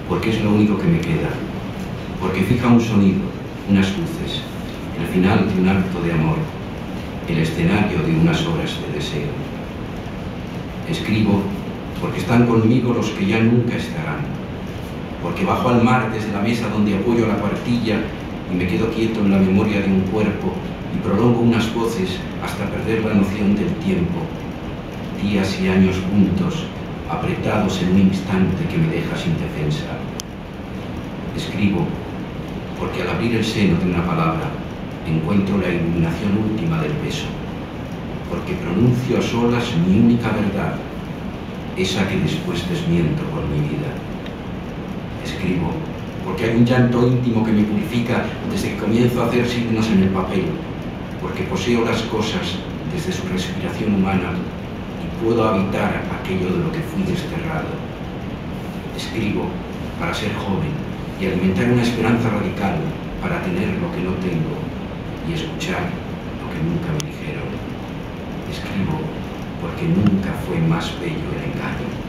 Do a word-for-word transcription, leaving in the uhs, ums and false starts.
porque es lo único que me queda, porque fija un sonido, unas luces, el final de un acto de amor, el escenario de unas horas de deseo. Escribo porque están conmigo los que ya nunca estarán, porque bajo al mar desde la mesa donde apoyo la cuartilla y me quedo quieto en la memoria de un cuerpo y prolongo unas voces hasta perder la noción del tiempo, días y años juntos, apretados en un instante que me deja sin defensa. Escribo porque al abrir el seno de una palabra encuentro la iluminación última del beso, porque pronuncio a solas mi única verdad, esa que después desmiento con mi vida. Escribo porque hay un llanto íntimo que me purifica desde que comienzo a hacer signos en el papel, porque poseo las cosas desde su respiración humana y puedo habitar aquello de lo que fui desterrado. Escribo para ser joven y alimentar una esperanza radical para tener lo que no tengo y escuchar lo que nunca me dijeron. Escribo porque nunca fue más bello el engaño.